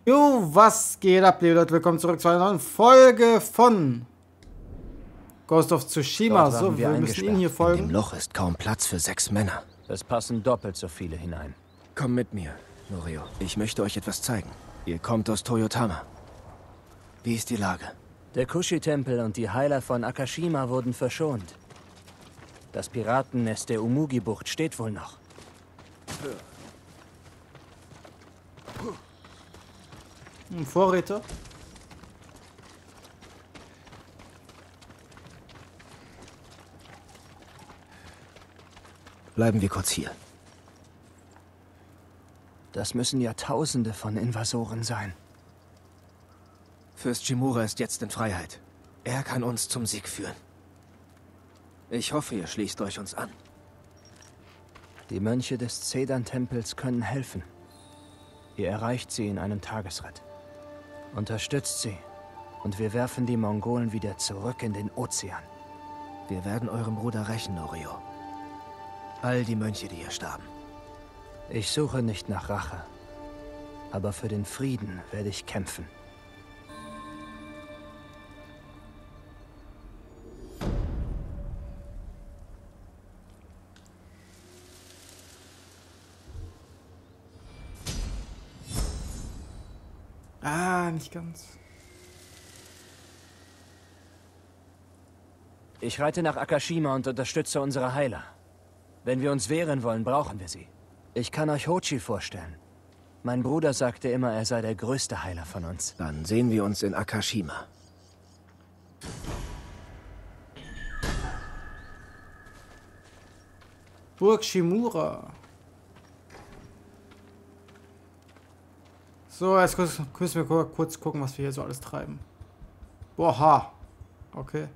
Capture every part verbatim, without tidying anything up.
Jo, was geht ab, liebe Leute? Willkommen zurück zu einer neuen Folge von Ghost of Tsushima. So, wir, wir müssen ihn hier folgen. Im Loch ist kaum Platz für sechs Männer. Es passen doppelt so viele hinein. Komm mit mir, Norio. Ich möchte euch etwas zeigen. Ihr kommt aus Toyotama. Wie ist die Lage? Der Kushi-Tempel und die Heiler von Akashima wurden verschont. Das Piratennest der Umugi-Bucht steht wohl noch. Ein Vorräter. Bleiben wir kurz hier. Das müssen ja Tausende von Invasoren sein. Fürst Shimura ist jetzt in Freiheit. Er kann uns zum Sieg führen. Ich hoffe, ihr schließt euch uns an. Die Mönche des Zedan-Tempels können helfen. Ihr erreicht sie in einem Tagesritt. Unterstützt sie und wir werfen die Mongolen wieder zurück in den Ozean. Wir werden eurem Bruder rächen, Norio. All die Mönche, die hier starben. Ich suche nicht nach Rache, aber für den Frieden werde ich kämpfen. Ah, nicht ganz. Ich reite nach Akashima und unterstütze unsere Heiler. Wenn wir uns wehren wollen, brauchen wir sie. Ich kann euch Hochi vorstellen. Mein Bruder sagte immer, er sei der größte Heiler von uns. Dann sehen wir uns in Akashima. Burg Shimura. So, jetzt müssen wir kurz gucken, was wir hier so alles treiben. Boah, okay.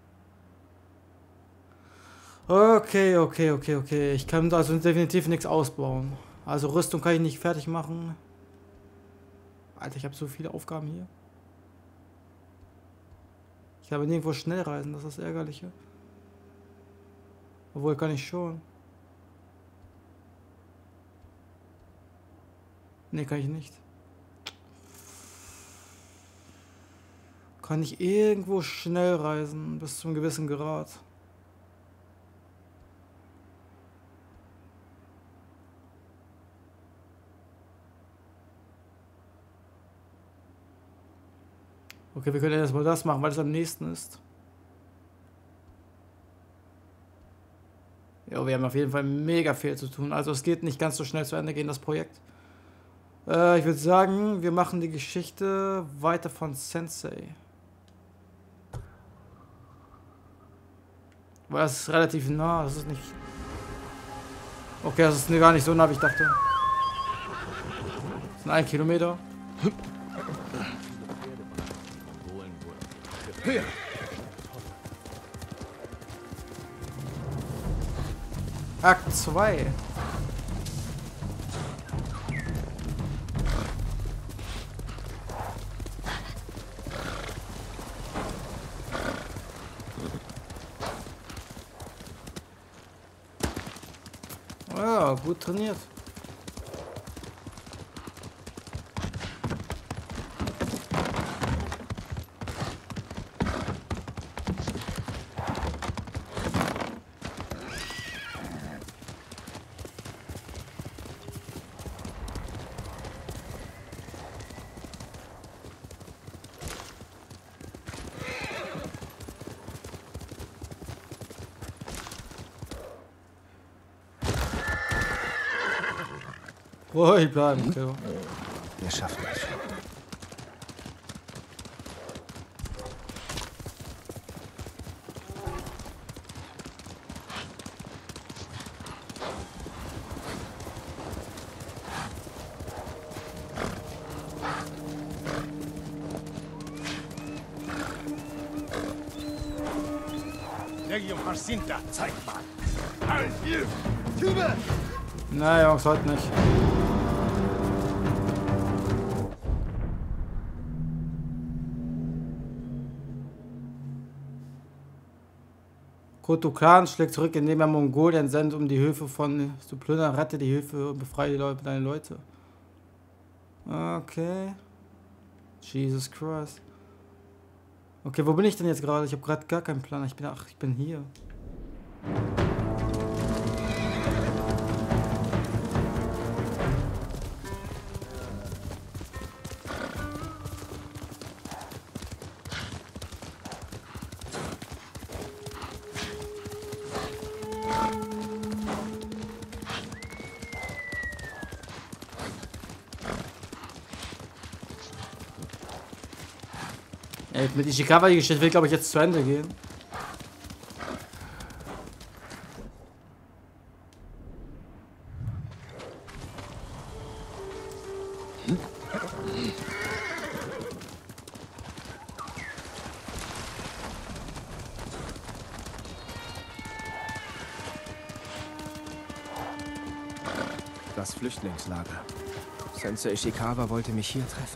Okay, okay, okay, okay. Ich kann also definitiv nichts ausbauen. Also Rüstung kann ich nicht fertig machen. Alter, ich habe so viele Aufgaben hier. Ich kann aber nirgendwo schnell reisen, das ist das Ärgerliche. Obwohl, kann ich schon. Nee, kann ich nicht. Kann ich irgendwo schnell reisen, bis zum gewissen Grad. Okay, wir können erstmal das machen, weil es am nächsten ist. Ja, wir haben auf jeden Fall mega viel zu tun. Also es geht nicht ganz so schnell zu Ende gehen, das Projekt. Äh, ich würde sagen, wir machen die Geschichte weiter von Sensei. Weil das ist relativ nah, das ist nicht... Okay, das ist gar nicht so nah, wie ich dachte. Das sind ein Kilometer. Akt zwei. Ja, gut trainiert. Ruhig bleiben, okay. Wir schaffen es schon. Zeig mal! Tübe! Na Jungs, heute nicht. Koto-Clan schlägt zurück, indem er Mongolien sendet, um die Höfe von zu plündern. Rette die Höfe und befreie die Leute, deine Leute. Okay. Jesus Christ. Okay, wo bin ich denn jetzt gerade? Ich habe gerade gar keinen Plan. Ich bin, ach, ich bin hier. Ey, mit Ishikawa die Geschichte will, glaube ich, jetzt zu Ende gehen. Das Flüchtlingslager. Sensei Ishikawa wollte mich hier treffen.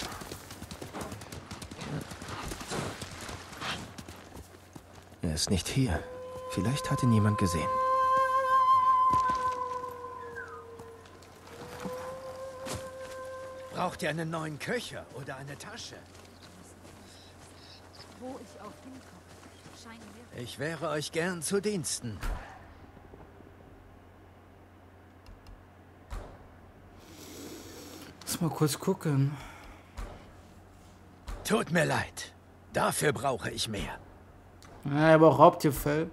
Er ist nicht hier. Vielleicht hat ihn jemand gesehen. Braucht ihr einen neuen Köcher oder eine Tasche? Wo ich auch hinkomme, scheinen wir... Ich wäre euch gern zu Diensten. Lass mal kurz gucken. Tut mir leid. Dafür brauche ich mehr. Ja, aber auch Raubtierfell.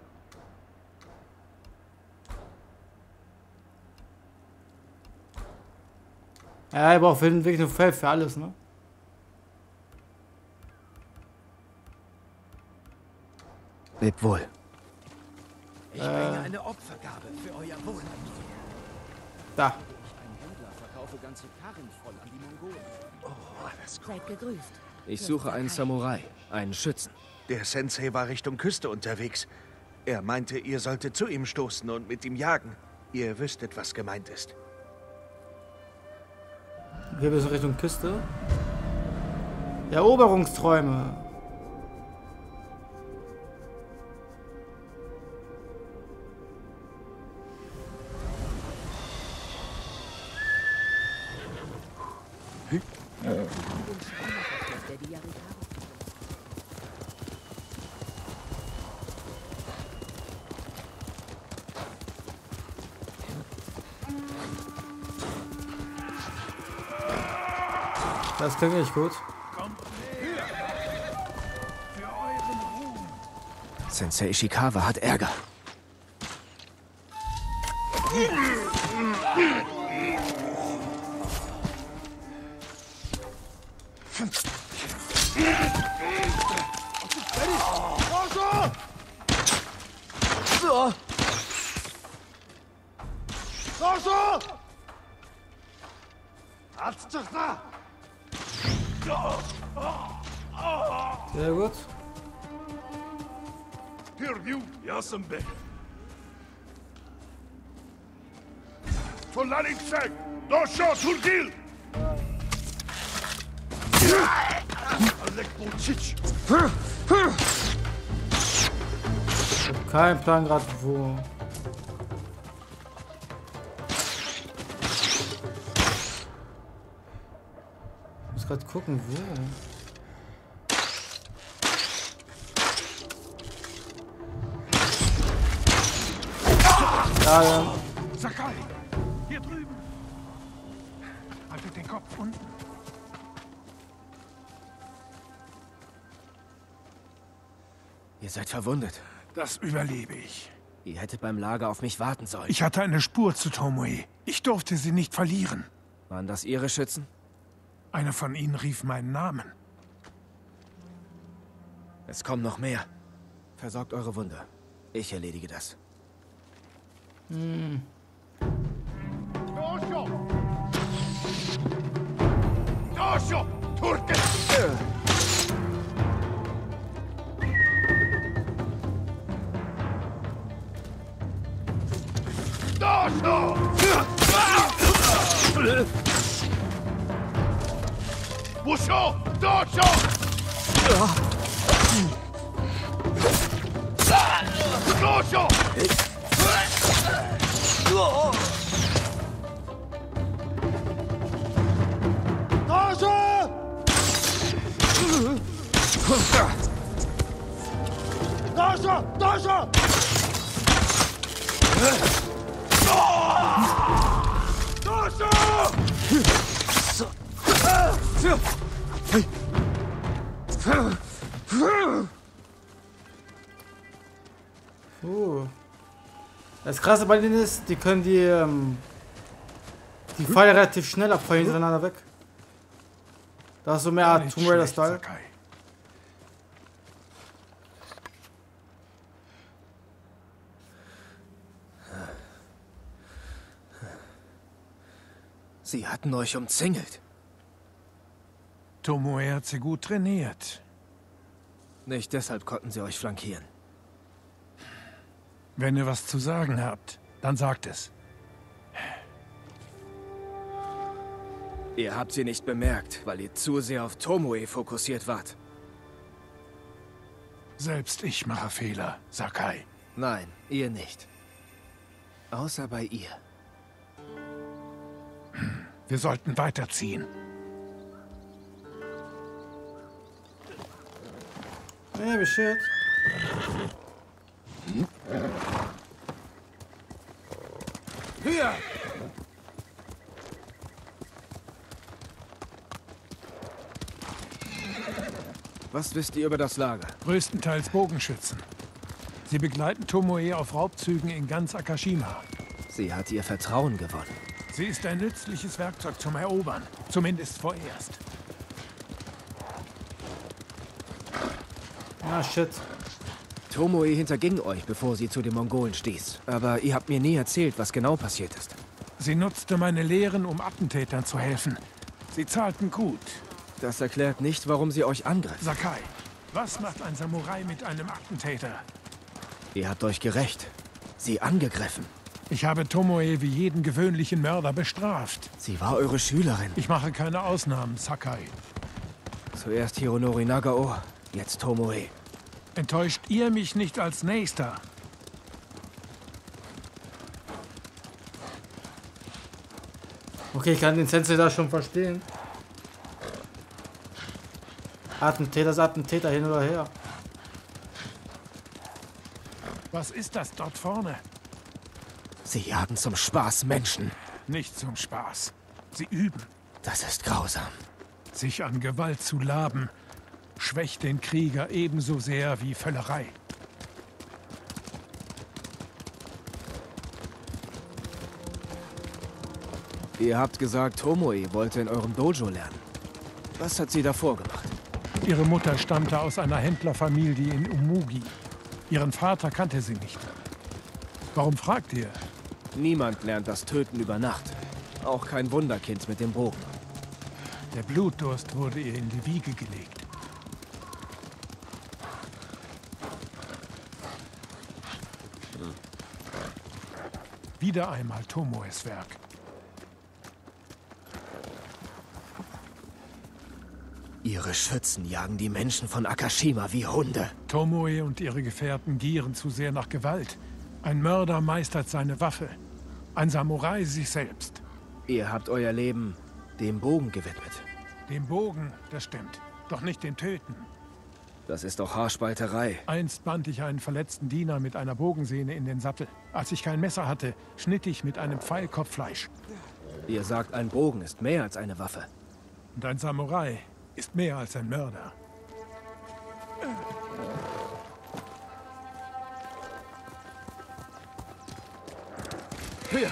Ja, er braucht wirklich nur Fell für alles, ne? Leb wohl. Ich bringe eine Opfergabe für euer Wohl. Da. Ein Händler verkaufe ganze Karren voll an die Mongolen. Oh, seid gegrüßt. Ich suche einen Samurai, einen Schützen. Der Sensei war Richtung Küste unterwegs. Er meinte, ihr solltet zu ihm stoßen und mit ihm jagen. Ihr wüsstet, was gemeint ist. Wir müssen Richtung Küste. Eroberungsträume. Das klingt echt gut. Sensei Ishikawa hat Ärger. Sehr gut. Ich hab keinen Plan gerade wo. Ich muss gerade gucken wo. Ja, ja. Sakai! Hier drüben! Haltet den Kopf unten. Ihr seid verwundet. Das überlebe ich. Ihr hättet beim Lager auf mich warten sollen. Ich hatte eine Spur zu Tomoe. Ich durfte sie nicht verlieren. Waren das Ihre Schützen? Einer von ihnen rief meinen Namen. Es kommen noch mehr. Versorgt eure Wunde. Ich erledige das. Hm. Dosho! Dosho! Turke! Dosho! Busho! Dosho! Dosho! Dojo! Dojo! Dojo! Uh. Das Krasse bei denen ist, die können die, ähm, die Pfeile relativ schnell abfeuern hintereinander weg. Das ist so mehr Art Tomb Raider Style. Sie hatten euch umzingelt. Tomoe hat sie gut trainiert. Nicht deshalb konnten sie euch flankieren. Wenn ihr was zu sagen habt, dann sagt es. Ihr habt sie nicht bemerkt, weil ihr zu sehr auf Tomoe fokussiert wart. Selbst ich mache Fehler, Sakai. Nein, ihr nicht. Außer bei ihr. Wir sollten weiterziehen. Ja, wie shit. Hier! Was wisst ihr über das Lager? Größtenteils Bogenschützen. Sie begleiten Tomoe auf Raubzügen in ganz Akashima. Sie hat ihr Vertrauen gewonnen. Sie ist ein nützliches Werkzeug zum Erobern. Zumindest vorerst. Ah, shit. Tomoe hinterging euch, bevor sie zu den Mongolen stieß. Aber ihr habt mir nie erzählt, was genau passiert ist. Sie nutzte meine Lehren, um Attentätern zu helfen. Sie zahlten gut. Das erklärt nicht, warum sie euch angriff. Sakai, was macht ein Samurai mit einem Attentäter? Ihr habt euch gerächt. Sie angegriffen. Ich habe Tomoe wie jeden gewöhnlichen Mörder bestraft. Sie war eure Schülerin. Ich mache keine Ausnahmen, Sakai. Zuerst Hironori Nagao, jetzt Tomoe. Enttäuscht ihr mich nicht als Nächster? Okay, ich kann den Sensei da schon verstehen. Attentäter ist Attentäter, hin oder her. Was ist das dort vorne? Sie jagen zum Spaß Menschen. Nicht zum Spaß. Sie üben. Das ist grausam. Sich an Gewalt zu laben, schwächt den Krieger ebenso sehr wie Völlerei. Ihr habt gesagt, Tomoe wollte in eurem Dojo lernen. Was hat sie davor gemacht? Ihre Mutter stammte aus einer Händlerfamilie in Umugi. Ihren Vater kannte sie nicht. Warum fragt ihr? Niemand lernt das Töten über Nacht. Auch kein Wunderkind mit dem Bogen. Der Blutdurst wurde ihr in die Wiege gelegt. Wieder einmal Tomoes Werk. Ihre Schützen jagen die Menschen von Akashima wie Hunde. Tomoe und ihre Gefährten gieren zu sehr nach Gewalt. Ein Mörder meistert seine Waffe. Ein Samurai sich selbst. Ihr habt euer Leben dem Bogen gewidmet. Dem Bogen, das stimmt. Doch nicht dem Töten. Das ist doch Haarspalterei. Einst band ich einen verletzten Diener mit einer Bogensehne in den Sattel. Als ich kein Messer hatte, schnitt ich mit einem Pfeil Kopffleisch. Ihr sagt, ein Bogen ist mehr als eine Waffe. Und ein Samurai ist mehr als ein Mörder. Hier.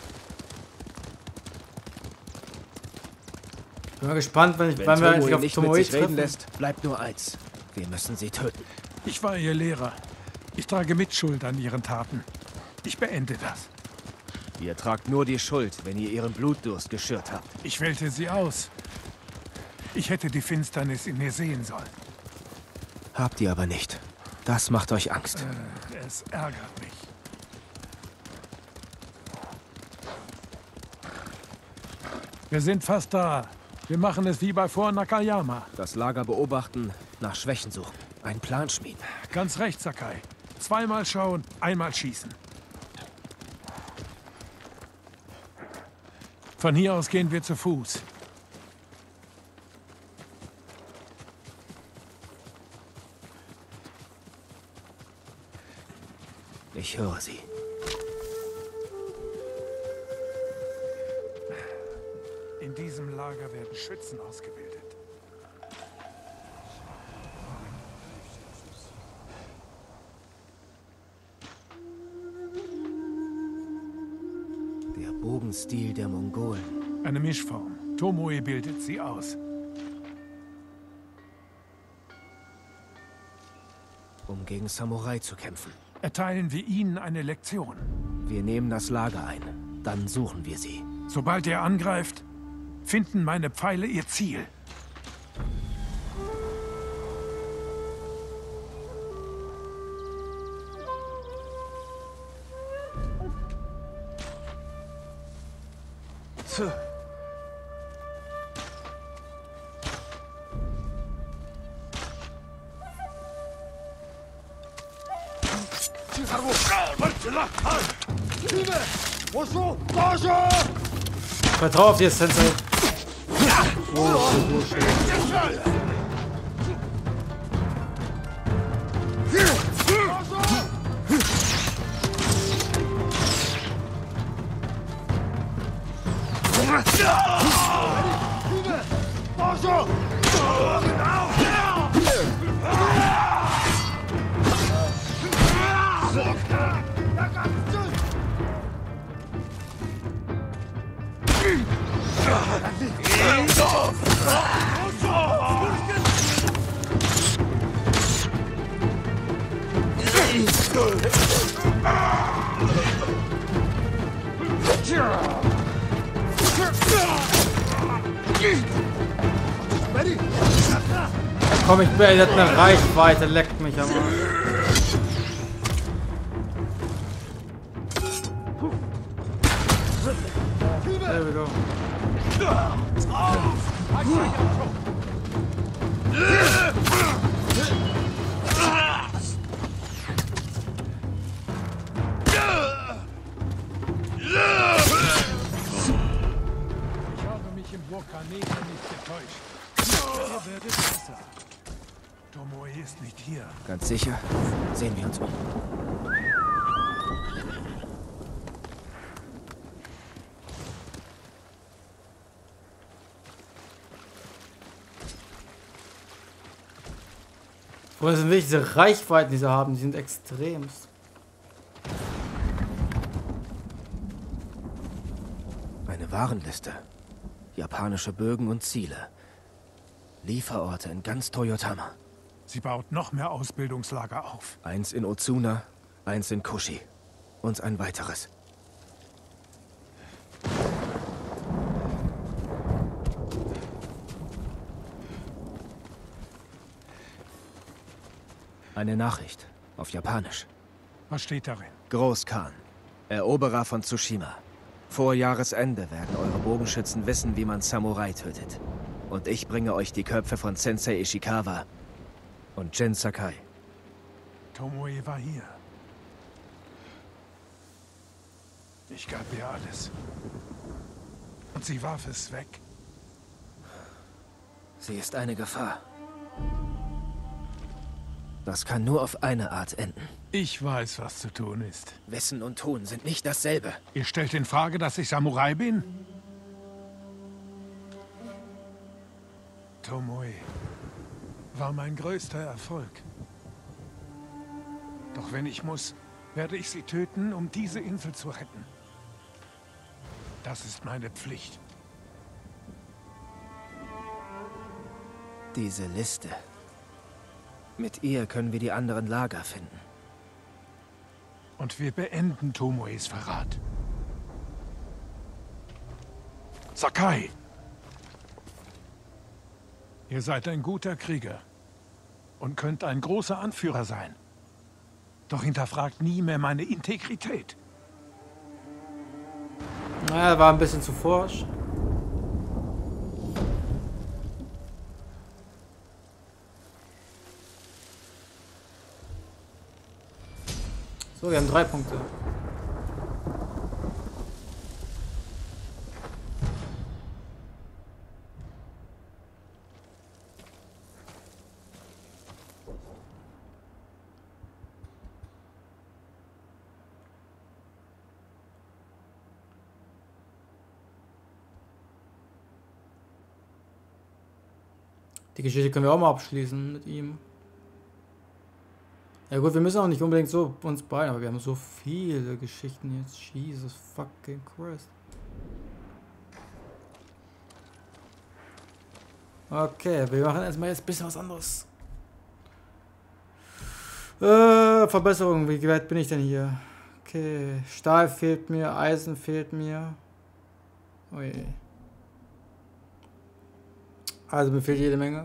Bin mal gespannt, wenn, ich, Wenn wann wir Tomoe endlich auf nicht Tomoe mit sich reden treffen. lässt, bleibt nur eins. Wir müssen sie töten. Ich war ihr Lehrer. Ich trage Mitschuld an ihren Taten. Ich beende das. Ihr tragt nur die Schuld, wenn ihr ihren Blutdurst geschürt habt. Ich wählte sie aus. Ich hätte die Finsternis in mir sehen sollen. Habt ihr aber nicht. Das macht euch Angst. Äh, es ärgert mich. Wir sind fast da. Wir machen es wie bei vor Nakayama. Das Lager beobachten, nach Schwächen suchen. Einen Plan schmieden. Ganz recht, Sakai. Zweimal schauen, einmal schießen. Von hier aus gehen wir zu Fuß. Ich höre sie. In diesem Lager werden Schützen ausgebildet. Der Bogenstil der Mongolen. Eine Mischform. Tomoe bildet sie aus. Um gegen Samurai zu kämpfen. Erteilen wir ihnen eine Lektion. Wir nehmen das Lager ein. Dann suchen wir sie. Sobald er angreift, finden meine Pfeile ihr Ziel. Vertrau auf dir, Sensei. Oh, shit, oh, shit. Komm, ich bin, der hat eine Reichweite, leckt mich am Arsch. There we go. Ich habe mich im Vulkaneta nicht getäuscht. Ihr werdet besser. Tomoe ist nicht hier. Ganz sicher? Sehen wir uns um. Wo sind wirklich diese Reichweiten, die sie haben? Die sind extremst. Eine Warenliste. Japanische Bögen und Ziele. Lieferorte in ganz Toyotama. Sie baut noch mehr Ausbildungslager auf. Eins in Ozuna, eins in Kushi. Und ein weiteres. Eine Nachricht. Auf Japanisch. Was steht darin? Großkhan. Eroberer von Tsushima. Vor Jahresende werden eure Bogenschützen wissen, wie man Samurai tötet. Und ich bringe euch die Köpfe von Sensei Ishikawa und Jin Sakai. Tomoe war hier. Ich gab ihr alles. Und sie warf es weg. Sie ist eine Gefahr. Das kann nur auf eine Art enden. Ich weiß, was zu tun ist. Wissen und Tun sind nicht dasselbe. Ihr stellt in Frage, dass ich Samurai bin? Tomoe war mein größter Erfolg. Doch wenn ich muss, werde ich sie töten, um diese Insel zu retten. Das ist meine Pflicht. Diese Liste. Mit ihr können wir die anderen Lager finden. Und wir beenden Tomoes Verrat. Sakai! Ihr seid ein guter Krieger und könnt ein großer Anführer sein. Doch hinterfragt nie mehr meine Integrität. Naja, war ein bisschen zu forsch. So, wir haben drei Punkte. Die Geschichte können wir auch mal abschließen mit ihm. Ja gut, wir müssen auch nicht unbedingt so uns beeilen, aber wir haben so viele Geschichten jetzt. Jesus fucking Christ. Okay, wir machen erstmal jetzt ein bisschen was anderes. Äh, Verbesserung, wie weit bin ich denn hier? Okay, Stahl fehlt mir, Eisen fehlt mir. Oh je. Also mir fehlt jede Menge.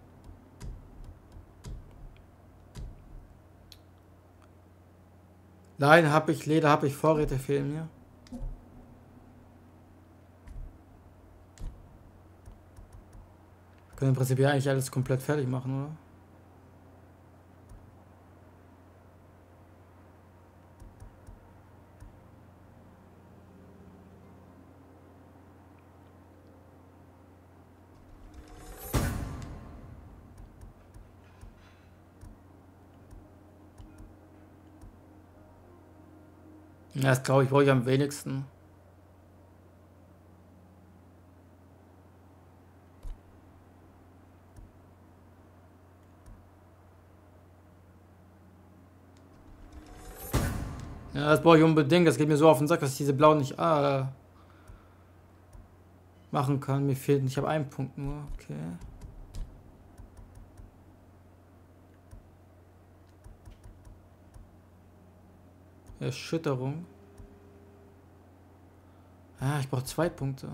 Leinen habe ich, Leder habe ich, Vorräte fehlen mir. Wir können im Prinzip ja eigentlich alles komplett fertig machen, oder? Ja, das glaube ich, brauche ich am wenigsten. Ja, das brauche ich unbedingt. Das geht mir so auf den Sack, dass ich diese blauen nicht äh, machen kann. Mir fehlt, ich habe einen Punkt nur. Okay. Erschütterung. Ah, ich brauche zwei Punkte.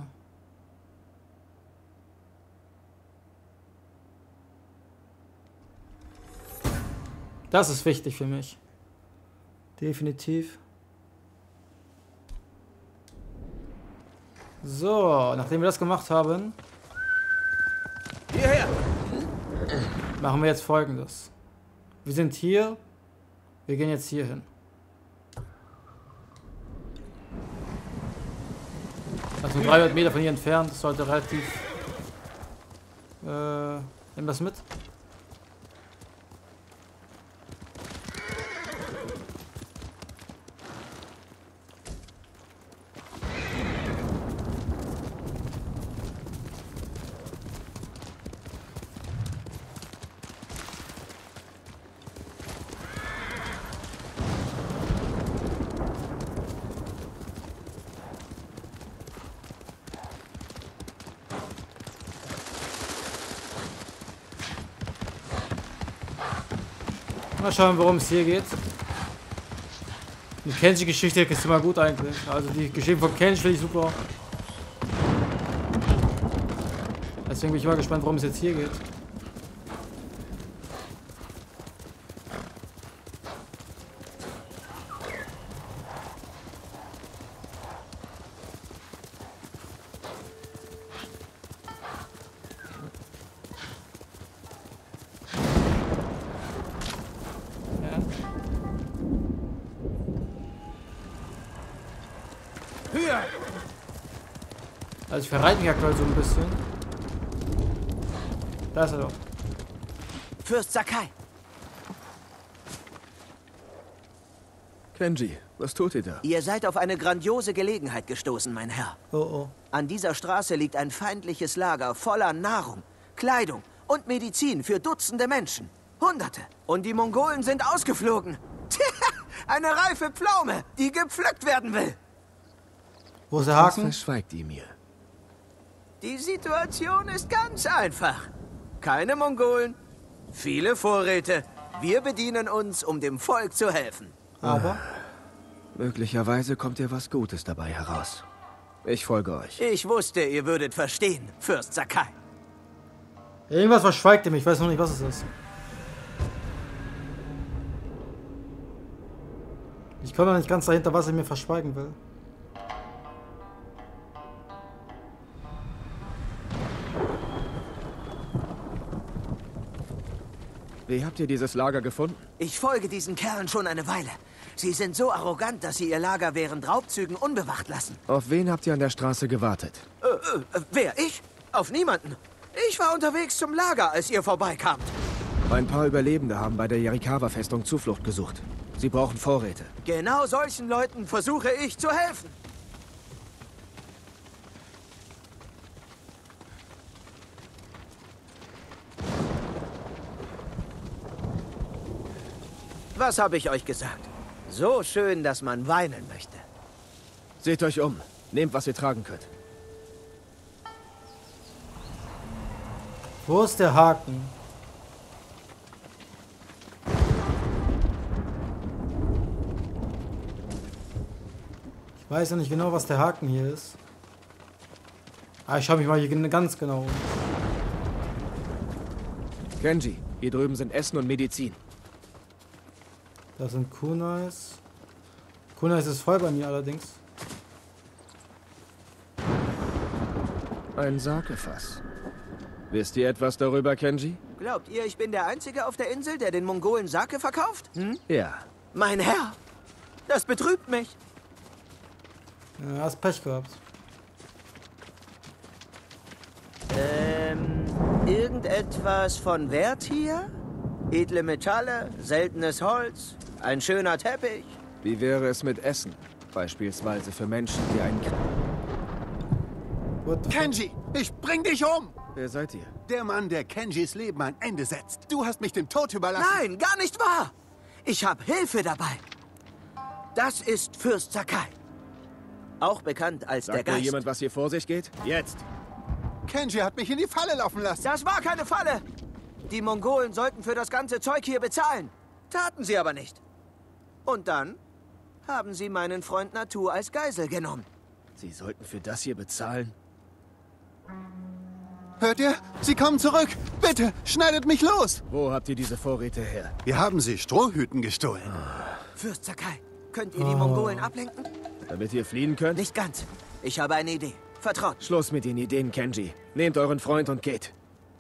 Das ist wichtig für mich. Definitiv. So, nachdem wir das gemacht haben, Hierher! machen wir jetzt Folgendes. Wir sind hier. Wir gehen jetzt hier hin. Also dreihundert Meter von hier entfernt. Das sollte relativ... Äh, nimm das mit. Mal schauen, worum es hier geht. Die Kenji-Geschichte ist immer gut eigentlich. Also die Geschichte von Kenji finde ich super. Deswegen bin ich mal gespannt, worum es jetzt hier geht. Also ich verreite mich aktuell so ein bisschen. Da ist er doch. Fürst Sakai. Kenji, was tut ihr da? Ihr seid auf eine grandiose Gelegenheit gestoßen, mein Herr. Oh oh. An dieser Straße liegt ein feindliches Lager voller Nahrung, Kleidung und Medizin für Dutzende Menschen. Hunderte. Und die Mongolen sind ausgeflogen. Eine reife Pflaume, die gepflückt werden will. Wo ist der Was Haken? verschweigt ihr mir? Die Situation ist ganz einfach. Keine Mongolen, viele Vorräte. Wir bedienen uns, um dem Volk zu helfen. Aber Möglicherweise kommt dir was Gutes dabei heraus. Ich folge euch. Ich wusste, ihr würdet verstehen, Fürst Sakai. irgendwas verschweigt er mich. Ich weiß noch nicht, was es ist. Ich komme noch nicht ganz dahinter, was er mir verschweigen will. Wie habt ihr dieses Lager gefunden? Ich folge diesen Kerlen schon eine Weile. Sie sind so arrogant, dass sie ihr Lager während Raubzügen unbewacht lassen. Auf wen habt ihr an der Straße gewartet? Äh, äh, wer? Ich? Auf niemanden. Ich war unterwegs zum Lager, als ihr vorbeikamt. Ein paar Überlebende haben bei der Yarikawa-Festung Zuflucht gesucht. Sie brauchen Vorräte. Genau solchen Leuten versuche ich zu helfen. Was habe ich euch gesagt? So schön, dass man weinen möchte. Seht euch um. Nehmt, was ihr tragen könnt. Wo ist der Haken? Ich weiß ja nicht genau, was der Haken hier ist. Ah, ich schaue mich mal hier ganz genau um. Kenji, hier drüben sind Essen und Medizin. Da sind Kunais. Kunais ist voll bei mir allerdings. Ein Sakefass. Wisst ihr etwas darüber, Kenji? Glaubt ihr, ich bin der Einzige auf der Insel, der den Mongolen Sake verkauft? Hm? Ja. Mein Herr, das betrübt mich. Ja, hast Pech gehabt. Ähm, irgendetwas von Wert hier? Edle Metalle, seltenes Holz, ein schöner Teppich. Wie wäre es mit Essen? Beispielsweise für Menschen, die einen... What the Kenji, ich bring dich um! Wer seid ihr? Der Mann, der Kenjis Leben ein Ende setzt. Du hast mich dem Tod überlassen. Nein, gar nicht wahr. Ich habe Hilfe dabei. Das ist Fürst Sakai. Auch bekannt als Sagt der mir Geist. jemand, was hier vor sich geht? Jetzt! Kenji hat mich in die Falle laufen lassen. Das war keine Falle. Die Mongolen sollten für das ganze Zeug hier bezahlen. Taten sie aber nicht. Und dann haben sie meinen Freund Natu als Geisel genommen. Sie sollten für das hier bezahlen? Hört ihr? Sie kommen zurück. Bitte, schneidet mich los. Wo habt ihr diese Vorräte her? Wir haben sie Strohhüten gestohlen. Fürst Sakai, könnt ihr die Mongolen ablenken? Damit ihr fliehen könnt? Nicht ganz. Ich habe eine Idee. Vertraut. Schluss mit den Ideen, Kenji. Nehmt euren Freund und geht.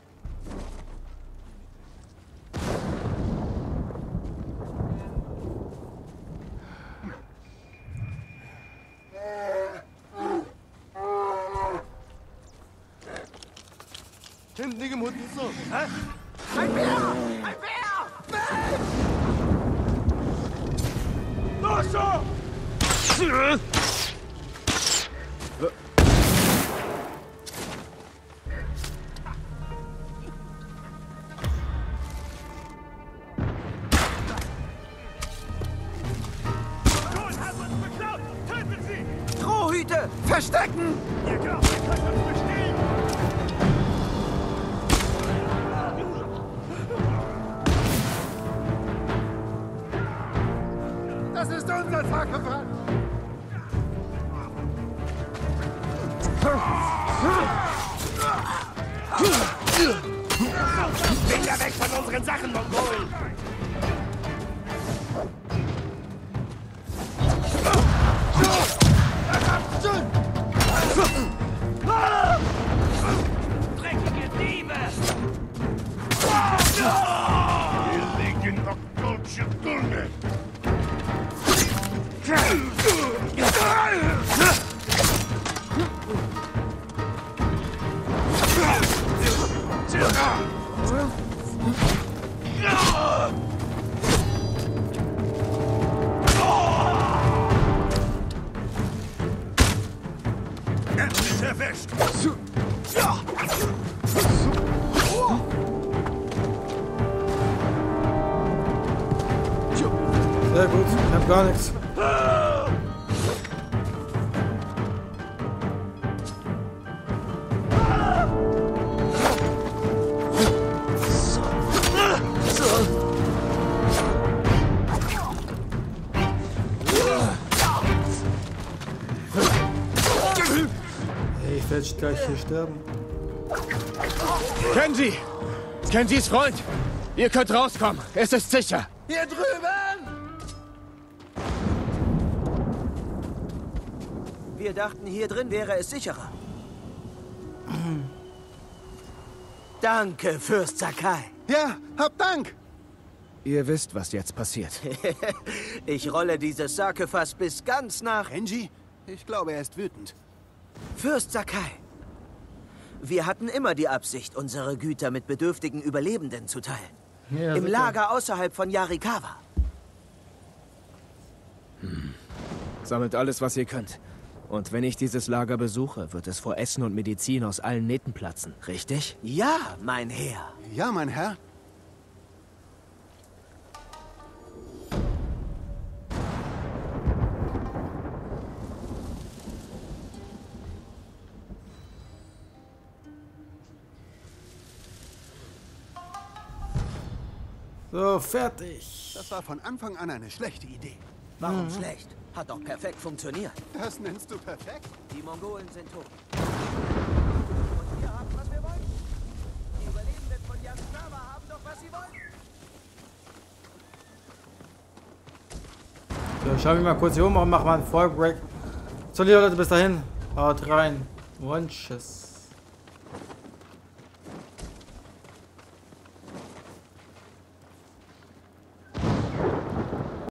Ein Bär! Ein Bär! Strohhüte! Verstecken! Das ist unser Sakefass. Finger weg von unseren Sachen, Mongolen! Dreckige Diebe! Wir legen noch deutsche Kunde! Endlich erwischt! Sehr gut, ich hab gar nichts. Ey, ich werde gleich hier sterben. Kenji! Kenjis Freund! Ihr könnt rauskommen. Es ist sicher. Hier drüben! Wir dachten, hier drin wäre es sicherer. Danke, Fürst Sakai. Ja, hab Dank. Ihr wisst, was jetzt passiert. Ich rolle dieses Sakefass bis ganz nach... Kenji? Ich glaube, er ist wütend. Fürst Sakai. Wir hatten immer die Absicht, unsere Güter mit bedürftigen Überlebenden zu teilen. Ja, Im sicher. Lager außerhalb von Yarikawa. Hm. Sammelt alles, was ihr könnt. Und wenn ich dieses Lager besuche, wird es vor Essen und Medizin aus allen Nähten platzen, richtig? Ja, mein Herr. Ja, mein Herr. So, fertig. Das war von Anfang an eine schlechte Idee. Warum schlecht? Hat doch perfekt funktioniert. Das nennst du perfekt? Die Mongolen sind tot. Und wir haben, was wir wollten. Die Überlebenden von Yaskawa haben doch, was sie wollten. So, schauen wir mal kurz hier um und machen mal einen Folgebreak. So, liebe Leute, bis dahin. Haut rein. Und tschüss.